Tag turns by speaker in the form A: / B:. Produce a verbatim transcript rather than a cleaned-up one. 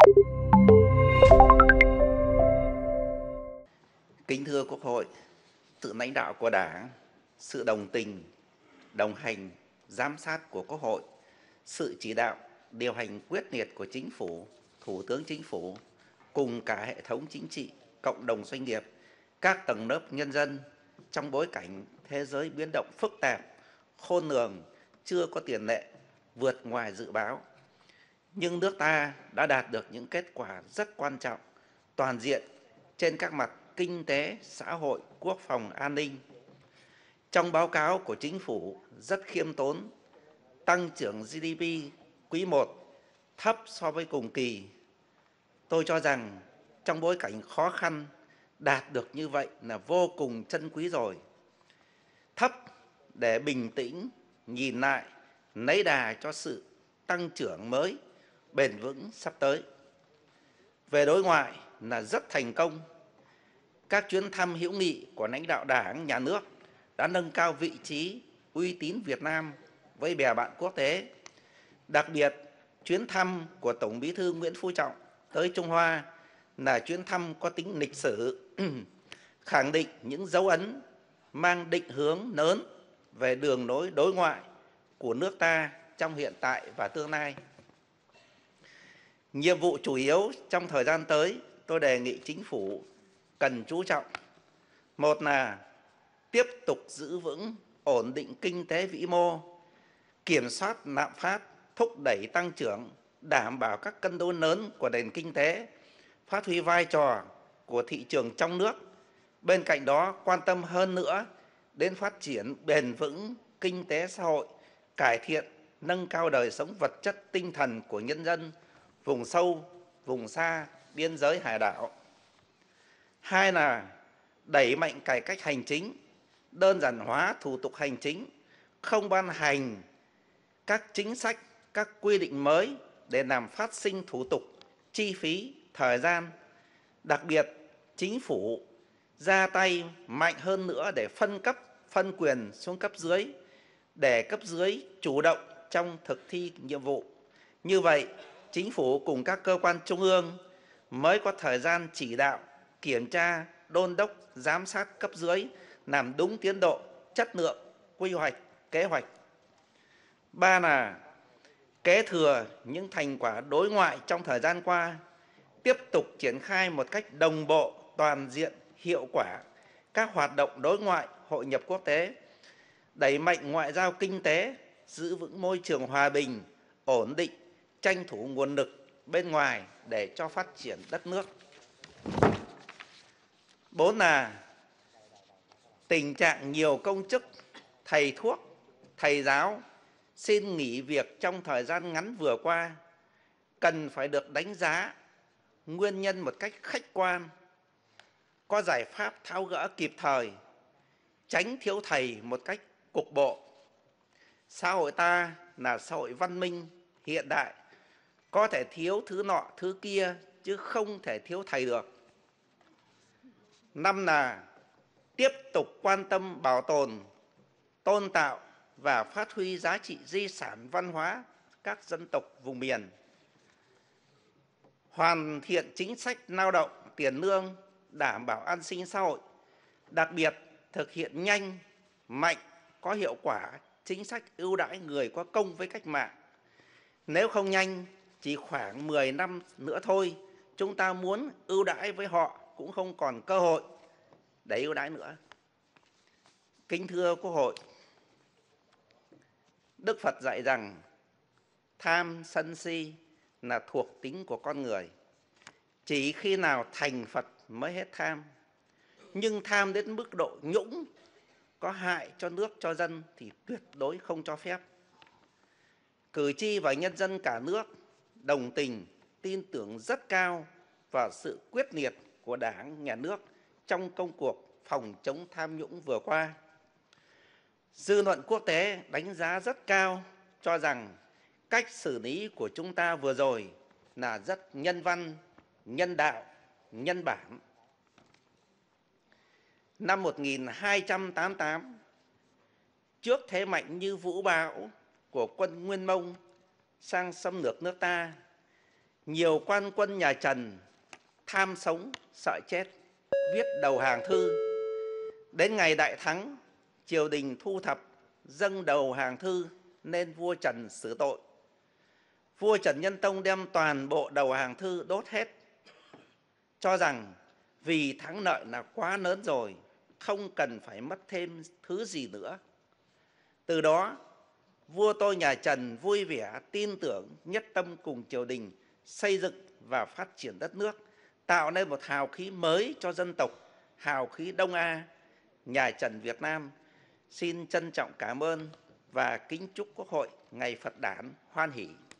A: Kính thưa Quốc hội, sự lãnh đạo của Đảng, sự đồng tình, đồng hành, giám sát của Quốc hội, sự chỉ đạo, điều hành quyết liệt của Chính phủ, Thủ tướng Chính phủ, cùng cả hệ thống chính trị, cộng đồng doanh nghiệp, các tầng lớp nhân dân trong bối cảnh thế giới biến động phức tạp, khôn lường, chưa có tiền lệ, vượt ngoài dự báo. Nhưng nước ta đã đạt được những kết quả rất quan trọng, toàn diện trên các mặt kinh tế, xã hội, quốc phòng, an ninh. Trong báo cáo của Chính phủ rất khiêm tốn, tăng trưởng giê đê pê quý một thấp so với cùng kỳ. Tôi cho rằng trong bối cảnh khó khăn, đạt được như vậy là vô cùng trân quý rồi. Thấp để bình tĩnh, nhìn lại, lấy đà cho sự tăng trưởng mới, bền vững sắp tới. Về đối ngoại là rất thành công. Các chuyến thăm hữu nghị của lãnh đạo Đảng, Nhà nước đã nâng cao vị trí, uy tín Việt Nam với bè bạn quốc tế. Đặc biệt, chuyến thăm của Tổng Bí thư Nguyễn Phú Trọng tới Trung Hoa là chuyến thăm có tính lịch sử, khẳng định những dấu ấn mang định hướng lớn về đường lối đối ngoại của nước ta trong hiện tại và tương lai. Nhiệm vụ chủ yếu trong thời gian tới, tôi đề nghị Chính phủ cần chú trọng. Một là tiếp tục giữ vững, ổn định kinh tế vĩ mô, kiểm soát lạm phát, thúc đẩy tăng trưởng, đảm bảo các cân đối lớn của nền kinh tế, phát huy vai trò của thị trường trong nước. Bên cạnh đó, quan tâm hơn nữa đến phát triển bền vững kinh tế xã hội, cải thiện, nâng cao đời sống vật chất tinh thần của nhân dân vùng sâu, vùng xa, biên giới hải đảo. Hai là đẩy mạnh cải cách hành chính, đơn giản hóa thủ tục hành chính, không ban hành các chính sách, các quy định mới để làm phát sinh thủ tục, chi phí, thời gian. Đặc biệt, Chính phủ ra tay mạnh hơn nữa để phân cấp, phân quyền xuống cấp dưới, để cấp dưới chủ động trong thực thi nhiệm vụ. Như vậy, Chính phủ cùng các cơ quan trung ương mới có thời gian chỉ đạo, kiểm tra, đôn đốc, giám sát cấp dưới, làm đúng tiến độ, chất lượng, quy hoạch, kế hoạch. Ba là kế thừa những thành quả đối ngoại trong thời gian qua, tiếp tục triển khai một cách đồng bộ, toàn diện, hiệu quả các hoạt động đối ngoại, hội nhập quốc tế, đẩy mạnh ngoại giao kinh tế, giữ vững môi trường hòa bình, ổn định, tranh thủ nguồn lực bên ngoài để cho phát triển đất nước. Bốn là tình trạng nhiều công chức, thầy thuốc, thầy giáo xin nghỉ việc trong thời gian ngắn vừa qua cần phải được đánh giá nguyên nhân một cách khách quan, có giải pháp tháo gỡ kịp thời, tránh thiếu thầy một cách cục bộ. Xã hội ta là xã hội văn minh, hiện đại, có thể thiếu thứ nọ, thứ kia, chứ không thể thiếu thầy được. Năm là tiếp tục quan tâm bảo tồn, tôn tạo và phát huy giá trị di sản văn hóa các dân tộc vùng miền. Hoàn thiện chính sách lao động, tiền lương, đảm bảo an sinh xã hội. Đặc biệt, thực hiện nhanh, mạnh, có hiệu quả chính sách ưu đãi người có công với cách mạng. Nếu không nhanh, chỉ khoảng mười năm nữa thôi, chúng ta muốn ưu đãi với họ cũng không còn cơ hội để ưu đãi nữa. Kính thưa Quốc hội, Đức Phật dạy rằng tham sân si là thuộc tính của con người. Chỉ khi nào thành Phật mới hết tham. Nhưng tham đến mức độ nhũng, có hại cho nước, cho dân thì tuyệt đối không cho phép. Cử tri và nhân dân cả nước đồng tình, tin tưởng rất cao vào sự quyết liệt của Đảng, Nhà nước trong công cuộc phòng chống tham nhũng vừa qua. Dư luận quốc tế đánh giá rất cao, cho rằng cách xử lý của chúng ta vừa rồi là rất nhân văn, nhân đạo, nhân bản. Năm một nghìn hai trăm tám mươi tám, trước thế mạnh như vũ bão của quân Nguyên Mông sang xâm lược nước ta, Nhiều quan quân nhà Trần tham sống sợ chết, viết đầu hàng thư. Đến ngày đại thắng, triều đình thu thập dâng đầu hàng thư nên vua Trần xử tội. Vua Trần Nhân Tông đem toàn bộ đầu hàng thư đốt hết, cho rằng vì thắng lợi là quá lớn rồi, không cần phải mất thêm thứ gì nữa. Từ đó, vua tôi nhà Trần vui vẻ, tin tưởng, nhất tâm cùng triều đình xây dựng và phát triển đất nước, tạo nên một hào khí mới cho dân tộc, hào khí Đông A, nhà Trần Việt Nam. Xin trân trọng cảm ơn và kính chúc Quốc hội ngày Phật đản hoan hỷ.